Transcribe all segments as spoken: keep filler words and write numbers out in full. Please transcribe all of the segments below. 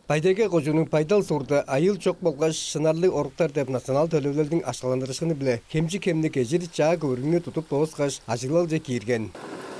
Пайдага кожунун пайдал сурда айыл чок болгоч сынарлы оруктар деп национал төлөөлөрдүн ашкаландырышыны биле кемчи кемдик эжир чаа көрүнгө тутуп тоозгаш ажыглал же кийирген.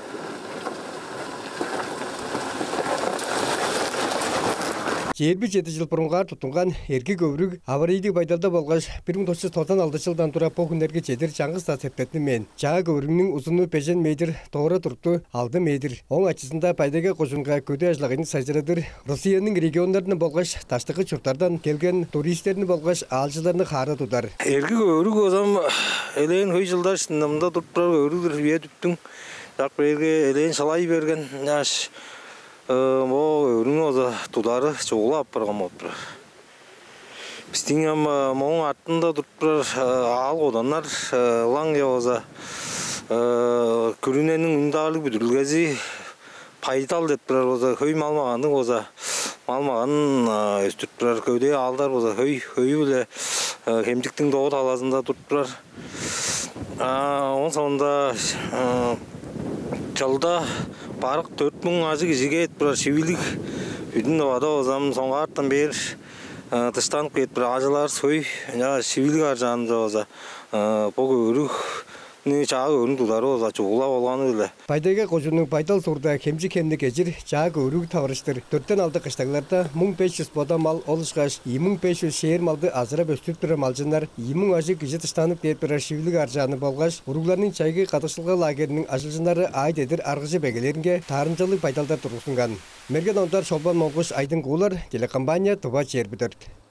Жерби жети жыл бурунга тутунган эрки көбүрүк аварийдик байдалда болгоч бир миң тогуз жүз токсон алтынчы жылдан тура по күнерге жетир чаңгыз да септетти мен. Чаа көбүрүгүнүн узуну беш метр, тоора турупту алты метр. Оң ачысында пайдага кожунга көдө ажлагын сайжырадыр. Россиянын региондарына болгоч таштыкы чуртардан келген туристтерни болгоч алжыларны хары тудар. Эрки көбүрүк озам элен хөй жылдар сынымда туруп көбүрүк бие түптүң. Так берге элен салай берген жаш Мо өрүн оза тудары чоғылап барған моппыр. Біздің моң артында тұрпыр ал оданар лаң я оза көріненің үндағылық бүдірілгезі пайдал детпірар оза хөй малмағанның оза малмағанын өстіртпірар көде алдар оза хөй хөй біле кемдіктің доғы талазында тұрпырар. Он соңында жалда Барық төрт мың ажы кезеге етпір шевилік үйдің вада озам соңға арттан бер тыштанып кетпір ажылар сөй шевилік аржанында оза бұл өрік чаа өрін тудары оза чуғыла болғаны біле. Пайдага кожунун пайдал сурда кемчи кемдик эжир чаа өрүк табырыштыр. төрттөн алты кыштагыларда мың беш жүз бода мал олушкаш, эки мың беш жүз шеер малды азырап өстүрүп турар малжындар, эки мың ажы кижи тыштанып кетпир шивилик аржаны болгаш, уруглардын чайгы катышылга лагеринин ажылжындары айт эдир аргыжы бегелеринге таарынчалык пайдалдар тургузунган. Мерген ондар Шолбан Моңгуш Айдын Куулар телекомпания Туба Черби төрт.